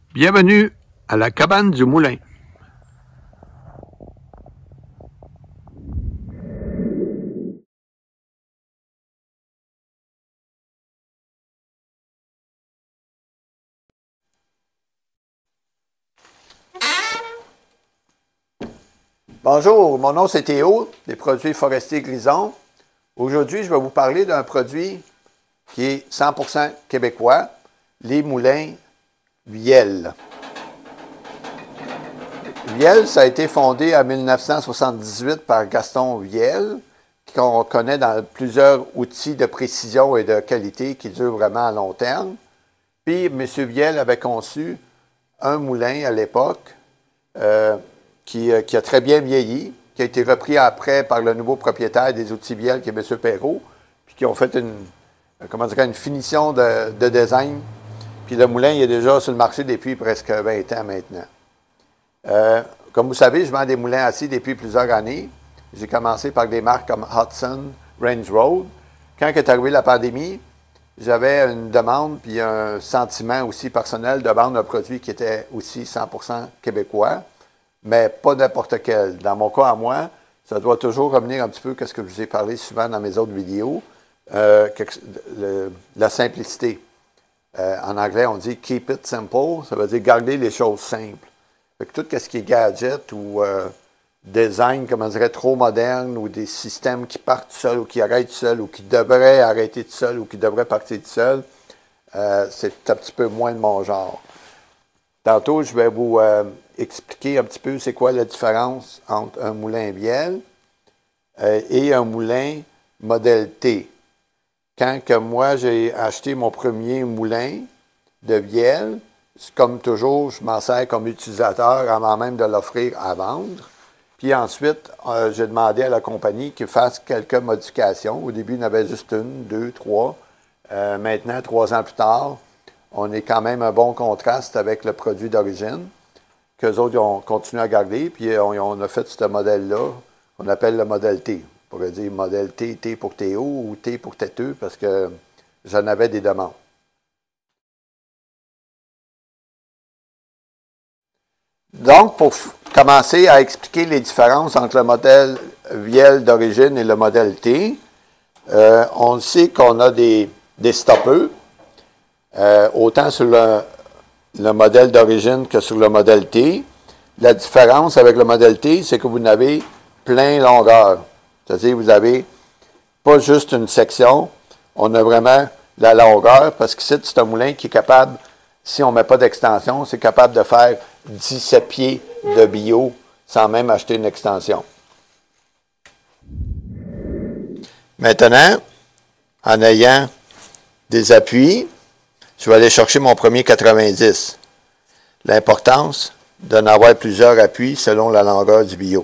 Bienvenue à la cabane du moulin. Bonjour, mon nom c'est Théo, des produits forestiers Grison. Aujourd'hui, je vais vous parler d'un produit qui est 100% québécois, les moulins Viel. Viel, ça a été fondé en 1978 par Gaston Viel, qu'on connaît dans plusieurs outils de précision et de qualité qui durent vraiment à long terme. Puis, M. Viel avait conçu un moulin à l'époque qui a très bien vieilli, qui a été repris après par le nouveau propriétaire des outils Viel, qui est M. Perrault, puis qui ont fait une finition de design. Puis le moulin il est déjà sur le marché depuis presque 20 ans maintenant. Comme vous savez, je vends des moulins assis depuis plusieurs années. J'ai commencé par des marques comme Hudson, Range Road. Quand est arrivée la pandémie, j'avais une demande puis un sentiment aussi personnel de vendre un produit qui était aussi 100% québécois, mais pas n'importe quel. Dans mon cas à moi, ça doit toujours revenir un petit peu à ce que je vous ai parlé souvent dans mes autres vidéos, la simplicité. En anglais, on dit « keep it simple », ça veut dire garder les choses simples. Fait que tout ce qui est gadget ou design, comment on dirait, trop moderne, ou des systèmes qui partent seuls ou qui arrêtent seuls, ou qui devraient arrêter tout seuls ou qui devraient partir tout seuls, c'est un petit peu moins de mon genre. Tantôt, je vais vous expliquer un petit peu c'est quoi la différence entre un moulin Viel et un moulin modèle T. Quand que moi, j'ai acheté mon premier moulin de Viel, comme toujours, je m'en sers comme utilisateur avant même de l'offrir à vendre. Puis ensuite, j'ai demandé à la compagnie qu'il fasse quelques modifications. Au début, il y en avait juste une, deux, trois. Maintenant, 3 ans plus tard, on est quand même un bon contraste avec le produit d'origine qu'eux autres ont continué à garder. Puis on a fait ce modèle-là, qu'on appelle le modèle T. On pourrait dire modèle T, T pour Théo ou T pour têteux, parce que j'en avais des demandes. Donc, pour commencer à expliquer les différences entre le modèle Viel d'origine et le modèle T, on sait qu'on a des stoppeurs, autant sur le modèle d'origine que sur le modèle T. La différence avec le modèle T, c'est que vous n'avez plein longueur. C'est-à-dire vous n'avez pas juste une section, on a vraiment la longueur, parce que c'est un moulin qui est capable, si on ne met pas d'extension, c'est capable de faire 17 pieds de bio sans même acheter une extension. Maintenant, en ayant des appuis, je vais aller chercher mon premier 90. L'importance d'en avoir plusieurs appuis selon la longueur du bio.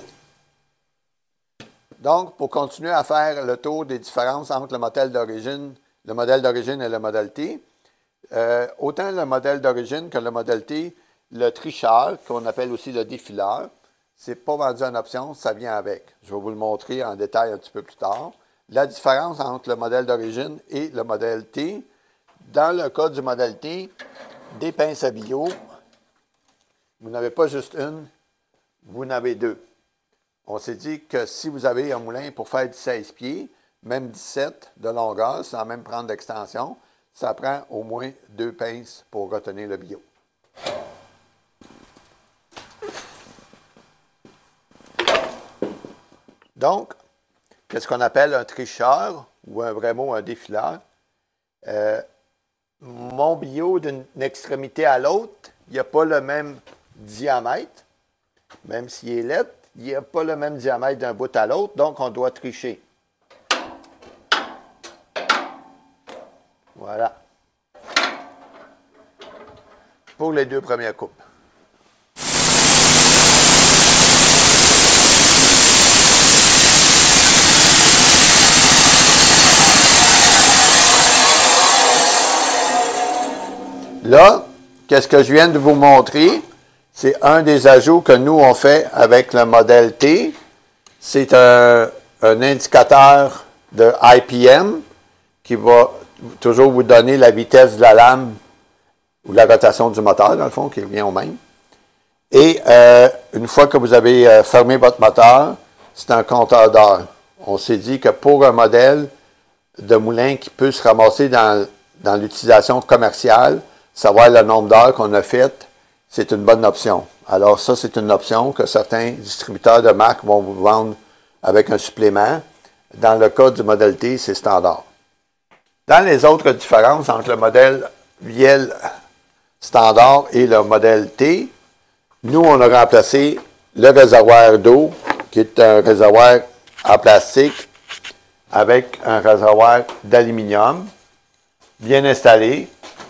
Donc, pour continuer à faire le tour des différences entre le modèle d'origine et le modèle T, autant le modèle d'origine que le modèle T, le tricheur, qu'on appelle aussi le défileur, ce n'est pas vendu en option, ça vient avec. Je vais vous le montrer en détail un petit peu plus tard. La différence entre le modèle d'origine et le modèle T, dans le cas du modèle T, des pinces à bio, vous n'avez pas juste une, vous en avez deux. On s'est dit que si vous avez un moulin pour faire 16 pieds, même 17 de longueur, sans même prendre d'extension, ça prend au moins 2 pinces pour retenir le bio. Donc, qu'est-ce qu'on appelle un tricheur, ou un vrai mot, un défileur? Mon bio d'une extrémité à l'autre, il n'y a pas le même diamètre, même s'il est laid, il n'y a pas le même diamètre d'un bout à l'autre, donc on doit tricher. Voilà. Pour les 2 premières coupes. Là, qu'est-ce que je viens de vous montrer? C'est un des ajouts que nous, on fait avec le modèle T. C'est un indicateur de IPM qui va toujours vous donner la vitesse de la lame ou la rotation du moteur, dans le fond, qui revient au même. Et une fois que vous avez fermé votre moteur, c'est un compteur d'heures. On s'est dit que pour un modèle de moulin qui peut se ramasser dans l'utilisation commerciale, savoir le nombre d'heures qu'on a faites, c'est une bonne option. Alors ça, c'est une option que certains distributeurs de marque vont vous vendre avec un supplément. Dans le cas du modèle T, c'est standard. Dans les autres différences entre le modèle Viel standard et le modèle T, nous, on a remplacé le réservoir d'eau, qui est un réservoir en plastique avec un réservoir d'aluminium bien installé,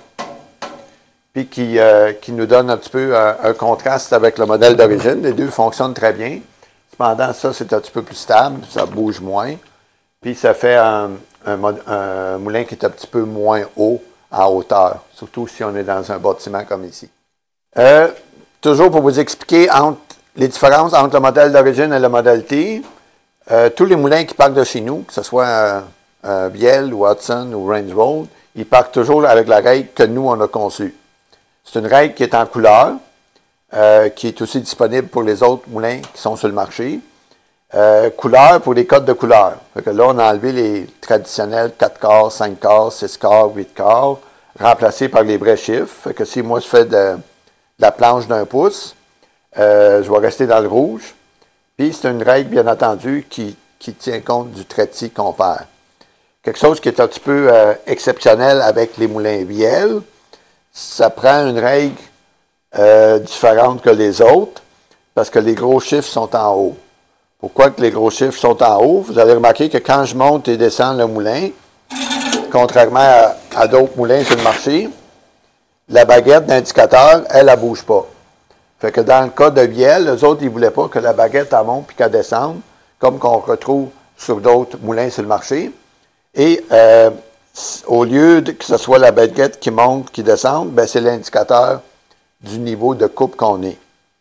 puis qui nous donne un petit peu un contraste avec le modèle d'origine. Les deux fonctionnent très bien. Cependant, ça, c'est un petit peu plus stable, ça bouge moins, puis ça fait un moulin qui est un petit peu moins haut en hauteur, surtout si on est dans un bâtiment comme ici. Toujours pour vous expliquer les différences entre le modèle d'origine et le modèle T, tous les moulins qui partent de chez nous, que ce soit Viel ou Hudson ou Range Road, ils partent toujours avec la règle que nous, on a conçue. C'est une règle qui est en couleur, qui est aussi disponible pour les autres moulins qui sont sur le marché. Couleur pour les codes de couleur. Là, on a enlevé les traditionnels 4 quarts, 5 quarts, 6 quarts, 8 quarts, remplacés par les vrais chiffres. Fait que si moi, je fais de la planche d'1 pouce, je vais rester dans le rouge. Puis, c'est une règle, bien entendu, qui tient compte du trétis qu'on perd. Quelque chose qui est un petit peu exceptionnel avec les moulins Viel, ça prend une règle différente que les autres, parce que les gros chiffres sont en haut. Pourquoi que les gros chiffres sont en haut? Vous allez remarquer que quand je monte et descends le moulin, contrairement à d'autres moulins sur le marché, la baguette d'indicateur, elle ne bouge pas. Fait que dans le cas de Viel, eux autres, ils ne voulaient pas que la baguette elle monte puis qu'elle descende, comme qu'on retrouve sur d'autres moulins sur le marché. Et au lieu que ce soit la baguette qui monte, qui descende, ben c'est l'indicateur du niveau de coupe qu'on est.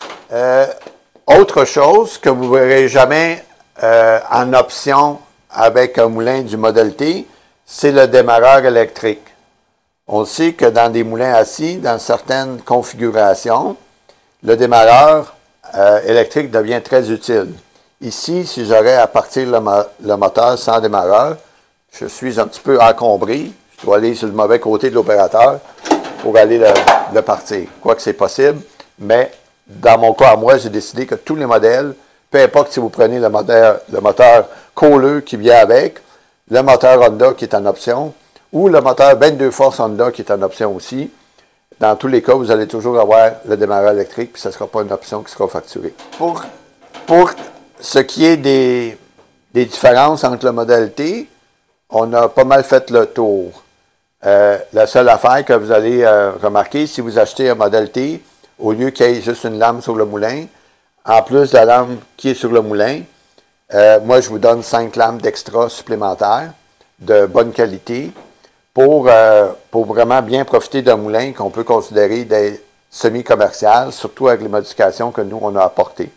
Autre chose que vous ne verrez jamais en option avec un moulin du modèle T, c'est le démarreur électrique. On sait que dans des moulins assis, dans certaines configurations, le démarreur électrique devient très utile. Ici, si j'aurais à partir le moteur sans démarreur, je suis un petit peu encombré. Je dois aller sur le mauvais côté de l'opérateur pour aller le partir. Quoique c'est possible, mais dans mon cas à moi, j'ai décidé que tous les modèles, peu importe si vous prenez le moteur Kohler qui vient avec, le moteur Honda qui est en option, ou le moteur 22 forces Honda qui est en option aussi, dans tous les cas, vous allez toujours avoir le démarreur électrique, puis ce ne sera pas une option qui sera facturée. Pour ce qui est des différences entre le modèle T, on a pas mal fait le tour. La seule affaire que vous allez remarquer, si vous achetez un modèle T, au lieu qu'il y ait juste une lame sur le moulin, en plus de la lame qui est sur le moulin, moi, je vous donne 5 lames d'extra supplémentaires de bonne qualité pour vraiment bien profiter d'un moulin qu'on peut considérer des semi-commercial, surtout avec les modifications que nous, on a apportées.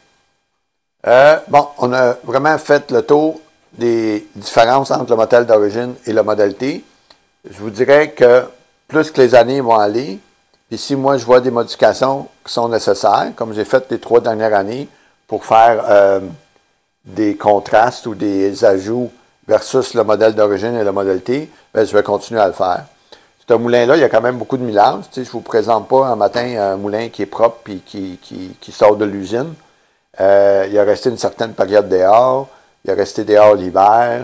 Bon, on a vraiment fait le tour des différences entre le modèle d'origine et le modèle T. Je vous dirais que plus que les années vont aller, puis si moi je vois des modifications qui sont nécessaires, comme j'ai fait les 3 dernières années pour faire des contrastes ou des ajouts versus le modèle d'origine et le modèle T, bien, je vais continuer à le faire. Ce moulin-là, il y a quand même beaucoup de millage. Tu sais, je ne vous présente pas un matin un moulin qui est propre et qui sort de l'usine. Il a resté une certaine période dehors. Il a resté dehors l'hiver.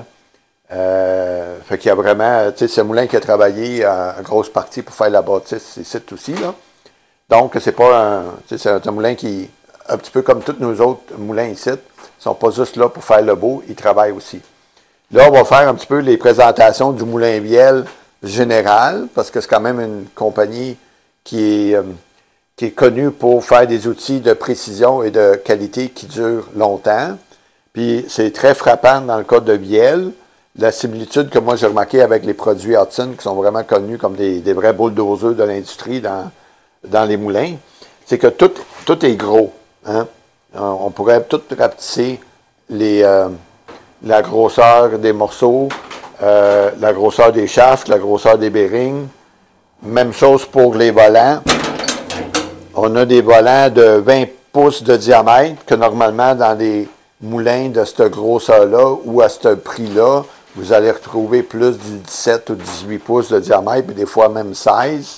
Fait qu'il y a vraiment, tu sais, ce moulin qui a travaillé en grosse partie pour faire la bâtisse ici aussi, là. Donc, c'est pas c'est un moulin qui, un petit peu comme tous nos autres moulins ici, ne sont pas juste là pour faire le beau, ils travaillent aussi. Là, on va faire un petit peu les présentations du moulin Viel général, parce que c'est quand même une compagnie qui est connue pour faire des outils de précision et de qualité qui durent longtemps. Puis c'est très frappant dans le cas de Viel, la similitude que moi j'ai remarqué avec les produits Hudson, qui sont vraiment connus comme des vrais bulldozers de l'industrie dans les moulins, c'est que tout est gros. Hein? On pourrait tout rapetisser la grosseur des morceaux, la grosseur des shafts, la grosseur des bearings, Même chose pour les volants. On a des volants de 20 pouces de diamètre que normalement dans les moulins de cette grosseur-là ou à ce prix-là, vous allez retrouver plus du 17 ou 18 pouces de diamètre, puis des fois même 16.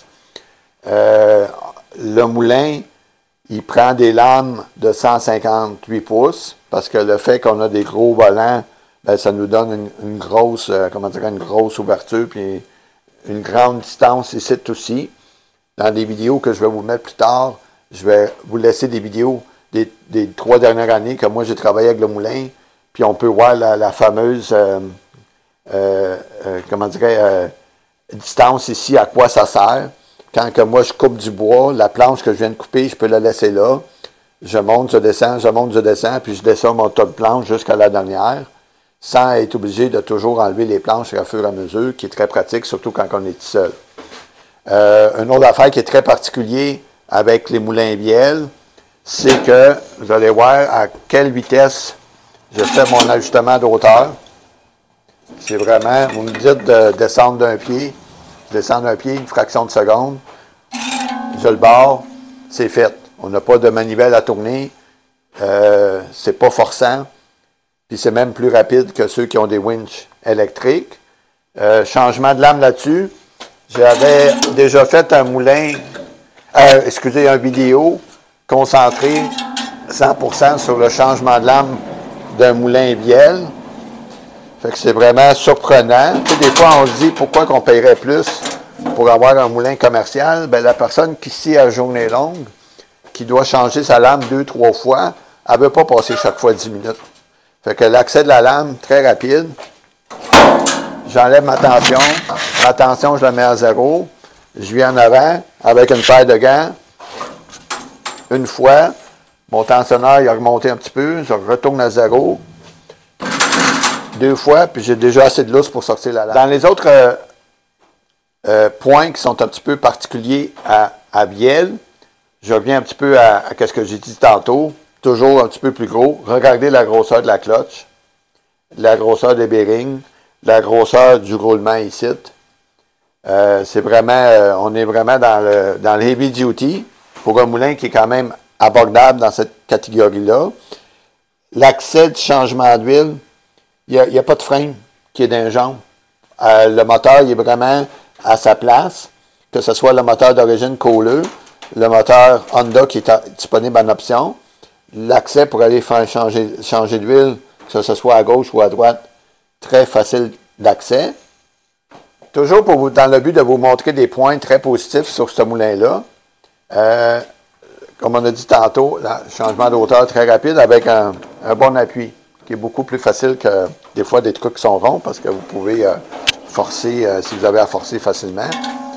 Le moulin, il prend des lames de 158 pouces parce que le fait qu'on a des gros volants, ben, ça nous donne une grosse, une grosse ouverture puis une grande distance ici aussi. Dans des vidéos que je vais vous mettre plus tard, je vais vous laisser des vidéos des 3 dernières années que moi j'ai travaillé avec le moulin, puis on peut voir la fameuse distance ici, à quoi ça sert. Quand que moi je coupe du bois, la planche que je viens de couper, je peux la laisser là. Je monte, je descends, je monte, je descends, puis je descends mon tas de planches jusqu'à la dernière, sans être obligé de toujours enlever les planches au fur et à mesure, qui est très pratique, surtout quand on est tout seul. Une autre affaire qui est très particulière avec les moulins bielles, c'est que vous allez voir à quelle vitesse je fais mon ajustement d'auteur. C'est vraiment, vous me dites de descendre d'un pied, je descends d'un pied, une fraction de seconde, je le barre, c'est fait. On n'a pas de manivelle à tourner, c'est pas forçant, puis c'est même plus rapide que ceux qui ont des winches électriques. Changement de lame là-dessus, j'avais déjà fait un moulin, une vidéo concentrée 100% sur le changement de lame d'un moulin bielle. Fait que c'est vraiment surprenant. Tu sais, des fois, on se dit pourquoi qu'on paierait plus pour avoir un moulin commercial. Bien, la personne qui scie à journée longue, qui doit changer sa lame 2-3 fois, elle ne veut pas passer chaque fois 10 minutes. Fait que l'accès de la lame, très rapide. J'enlève ma tension. Ma tension, je la mets à 0. Je viens en avant avec une paire de gants. Une fois, mon tensionneur il a remonté un petit peu. Je retourne à 0. 2 fois, puis j'ai déjà assez de lousse pour sortir la lame. Dans les autres points qui sont un petit peu particuliers à bielle, je reviens un petit peu à ce que j'ai dit tantôt, toujours un petit peu plus gros. Regardez la grosseur de la clutch, la grosseur des bearings, la grosseur du roulement ici. C'est vraiment, on est vraiment dans le heavy duty pour un moulin qui est quand même abordable dans cette catégorie-là. L'accès du changement d'huile, il n'y a pas de frein qui est d'un jambe. Le moteur il est vraiment à sa place, que ce soit le moteur d'origine Kohler, le moteur Honda qui est disponible en option, l'accès pour aller faire changer d'huile, que ce soit à gauche ou à droite, très facile d'accès. Toujours dans le but de vous montrer des points très positifs sur ce moulin-là. Comme on a dit tantôt, changement d'auteur très rapide avec un bon appui, qui est beaucoup plus facile que des fois des trucs qui sont ronds, parce que vous pouvez forcer, si vous avez à forcer facilement.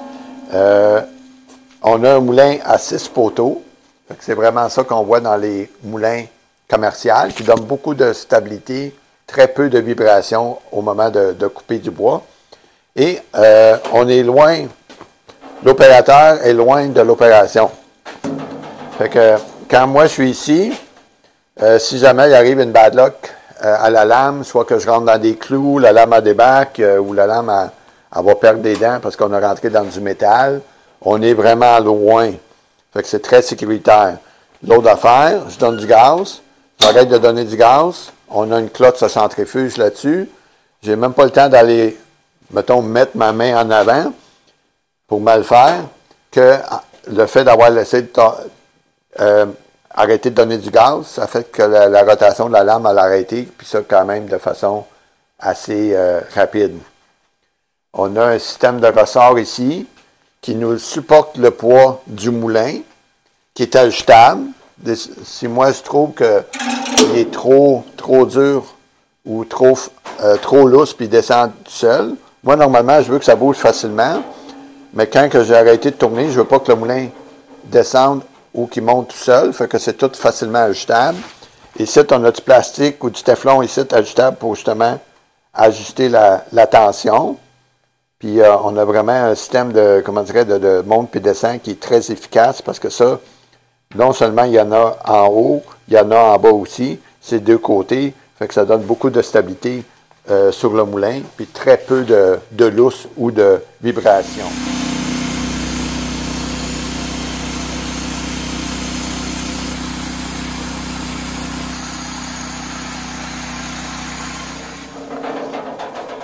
On a un moulin à 6 poteaux. C'est vraiment ça qu'on voit dans les moulins commerciaux, qui donnent beaucoup de stabilité, très peu de vibrations au moment de couper du bois. Et on est loin, l'opérateur est loin de l'opération. Fait que quand moi je suis ici, si jamais il arrive une bad luck à la lame, soit que je rentre dans des clous, la lame débarque, ou la lame elle va perdre des dents parce qu'on a rentré dans du métal, on est vraiment loin. Fait que c'est très sécuritaire. L'autre affaire, je donne du gaz, j'arrête de donner du gaz, on a une cloche à centrifuge là-dessus, j'ai même pas le temps d'aller, mettons, mettre ma main en avant pour mal faire, que le fait d'avoir laissé arrêter de donner du gaz, ça fait que la rotation de la lame a arrêté, puis ça quand même de façon assez rapide. On a un système de ressort ici qui nous supporte le poids du moulin, qui est ajustable. Si moi je trouve qu'il est trop dur ou trop lousse puis il descend tout seul, moi normalement je veux que ça bouge facilement, mais quand j'ai arrêté de tourner, je veux pas que le moulin descende ou qu'il monte tout seul, fait que c'est tout facilement ajustable. Ici, on a du plastique ou du téflon ici ajustable pour justement ajuster la tension. Puis on a vraiment un système de monte puis descend qui est très efficace parce que ça, non seulement il y en a en haut, il y en a en bas aussi, c'est deux côtés, fait que ça donne beaucoup de stabilité sur le moulin, puis très peu de lousse ou de vibration.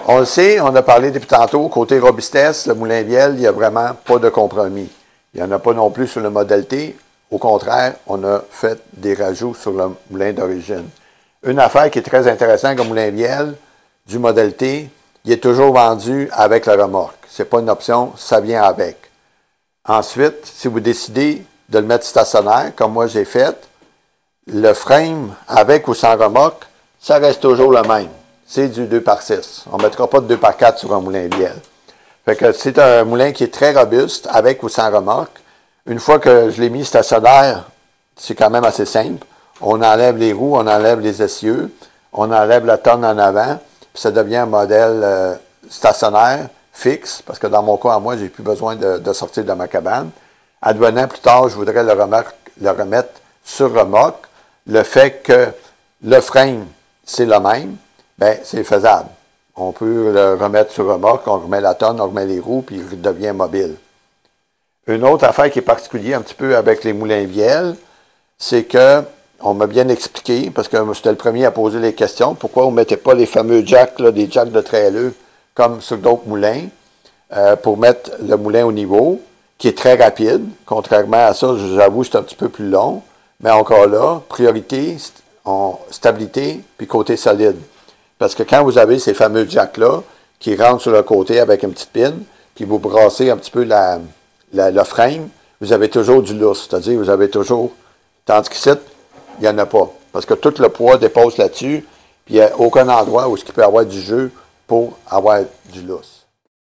On le sait, on a parlé depuis tantôt, côté robustesse, le moulin Viel, il n'y a vraiment pas de compromis. Il n'y en a pas non plus sur le modèle T. Au contraire, on a fait des rajouts sur le moulin d'origine. Une affaire qui est très intéressante comme moulin Viel, du modèle T, il est toujours vendu avec la remorque. Ce n'est pas une option, ça vient avec. Ensuite, si vous décidez de le mettre stationnaire, comme moi j'ai fait, le frame, avec ou sans remorque, ça reste toujours le même. C'est du 2x6. On ne mettra pas de 2x4 sur un moulin Viel. Fait que c'est un moulin qui est très robuste, avec ou sans remorque. Une fois que je l'ai mis stationnaire, c'est quand même assez simple. On enlève les roues, on enlève les essieux, on enlève la tonne en avant, puis ça devient un modèle stationnaire, fixe, parce que dans mon cas, à moi, j'ai plus besoin de sortir de ma cabane. Advenant plus tard, je voudrais le remettre sur remorque. Le fait que le frame, c'est le même, bien, c'est faisable. On peut le remettre sur remorque, on remet la tonne, on remet les roues, puis il devient mobile. Une autre affaire qui est particulière un petit peu avec les moulins Viel, c'est que, on m'a bien expliqué, parce que j'étais le premier à poser les questions, pourquoi on ne mettait pas les fameux jacks, là, des jacks de traileux, comme sur d'autres moulins, pour mettre le moulin au niveau, qui est très rapide. Contrairement à ça, j'avoue, c'est un petit peu plus long. Mais encore là, priorité, stabilité, puis côté solide. Parce que quand vous avez ces fameux jacks-là, qui rentrent sur le côté avec une petite pine, puis vous brassez un petit peu le frame, vous avez toujours du lousse. C'est-à-dire, vous avez toujours... Tandis qu'ici, il n'y en a pas. Parce que tout le poids dépose là-dessus, puis il n'y a aucun endroit où il peut y avoir du jeu pour avoir du lousse.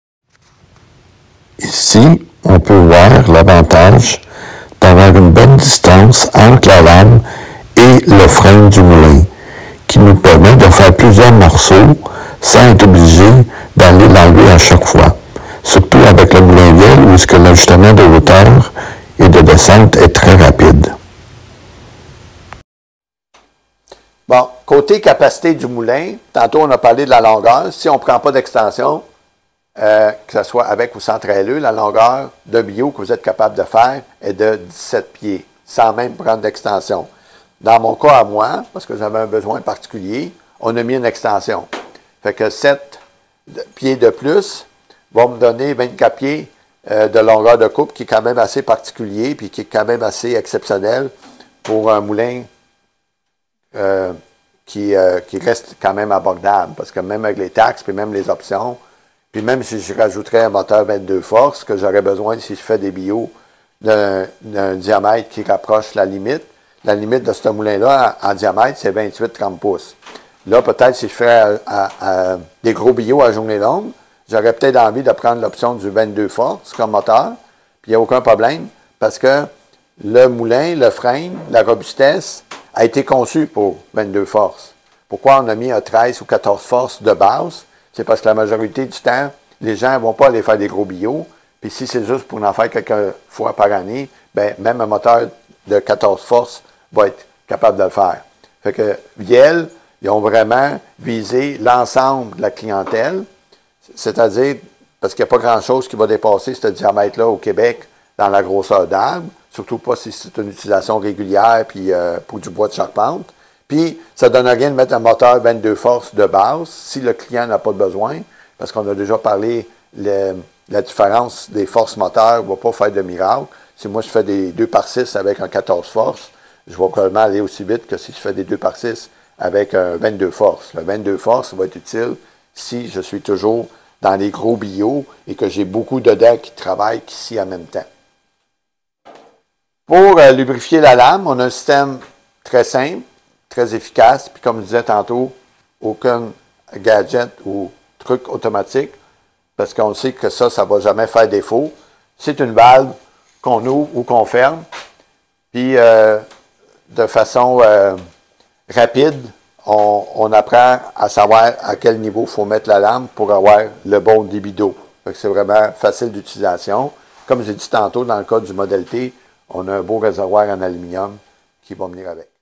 Ici, on peut voir l'avantage d'avoir une bonne distance entre la lame et le frein du moulin, qui nous permet de faire plusieurs morceaux sans être obligé d'aller l'enlever à chaque fois. Surtout avec le moulin Viel où l'ajustement de hauteur et de descente est très rapide. Bon, côté capacité du moulin, tantôt on a parlé de la longueur. Si on ne prend pas d'extension, que ce soit avec ou sans traileux, la longueur de bio que vous êtes capable de faire est de 17 pieds, sans même prendre d'extension. Dans mon cas à moi, parce que j'avais un besoin particulier, on a mis une extension. Fait que 7 pieds de plus va me donner 24 pieds de longueur de coupe, qui est quand même assez particulier, puis qui est quand même assez exceptionnel pour un moulin qui reste quand même abordable. Parce que même avec les taxes, puis même les options, puis même si je rajouterais un moteur 22 forces, que j'aurais besoin si je fais des bio d'un diamètre qui rapproche la limite de ce moulin-là en diamètre, c'est 28-30 pouces. Là, peut-être si je fais des gros bio à journée longue, j'aurais peut-être envie de prendre l'option du 22 forces comme moteur, puis il n'y a aucun problème, parce que le moulin, le frame, la robustesse a été conçu pour 22 forces. Pourquoi on a mis un 13 ou 14 forces de base? C'est parce que la majorité du temps, les gens ne vont pas aller faire des gros bio. Puis si c'est juste pour en faire quelques fois par année, bien, même un moteur de 14 forces va être capable de le faire. Fait que Viel, ils ont vraiment visé l'ensemble de la clientèle, c'est-à-dire, parce qu'il n'y a pas grand-chose qui va dépasser ce diamètre-là au Québec dans la grosseur d'arbre, surtout pas si c'est une utilisation régulière puis pour du bois de charpente. Puis, ça ne donne rien de mettre un moteur 22 forces de base si le client n'a pas besoin, parce qu'on a déjà parlé, la différence des forces moteurs ne va pas faire de miracle. Si moi, je fais des 2x6 avec un 14 forces, je vais probablement aller aussi vite que si je fais des 2x6 avec un 22 forces. Le 22 forces va être utile si je suis toujours dans les gros bio et que j'ai beaucoup de dents qui travaillent ici en même temps. Pour lubrifier la lame, on a un système très simple, très efficace, puis comme je disais tantôt, aucun gadget ou truc automatique, parce qu'on sait que ça ne va jamais faire défaut. C'est une valve qu'on ouvre ou qu'on ferme, puis de façon rapide, on apprend à savoir à quel niveau il faut mettre la lame pour avoir le bon débit d'eau. C'est vraiment facile d'utilisation. Comme j'ai dit tantôt, dans le cas du modèle T, on a un beau réservoir en aluminium qui va venir avec.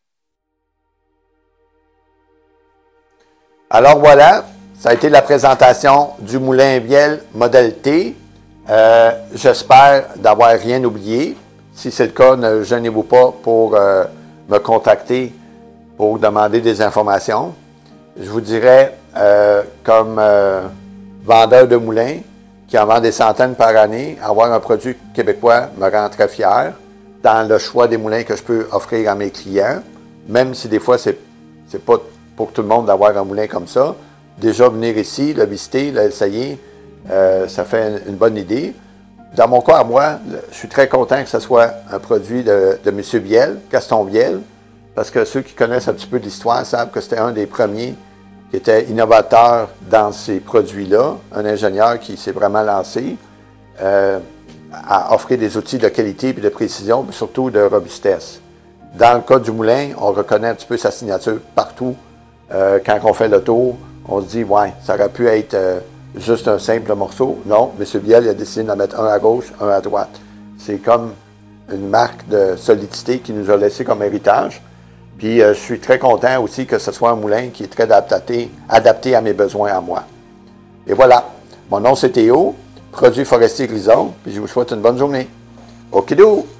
Alors voilà, ça a été la présentation du moulin Viel modèle T. J'espère d'avoir rien oublié. Si c'est le cas, ne gênez-vous pas pour me contacter pour demander des informations. Je vous dirais, comme vendeur de moulins qui en vend des centaines par année. Avoir un produit québécois me rend très fier dans le choix des moulins que je peux offrir à mes clients, même si des fois, c'est pas pour tout le monde d'avoir un moulin comme ça. Déjà, venir ici, le visiter, l'essayer, ça fait une bonne idée. Dans mon cas, à moi, je suis très content que ce soit un produit de M. Biel, Gaston Biel, parce que ceux qui connaissent un petit peu l'histoire savent que c'était un des premiers qui était innovateur dans ces produits-là, un ingénieur qui s'est vraiment lancé à offrir des outils de qualité et de précision, mais surtout de robustesse. Dans le cas du moulin, on reconnaît un petit peu sa signature partout. Quand on fait le tour, on se dit, ouais, ça aurait pu être juste un simple morceau. Non, M. Biel a décidé d'en mettre un à gauche, un à droite. C'est comme une marque de solidité qui nous a laissé comme héritage. Puis je suis très content aussi que ce soit un moulin qui est très adapté à mes besoins à moi. Et voilà, mon nom c'est Théo, produit forestier Grison, puis je vous souhaite une bonne journée. Okidou!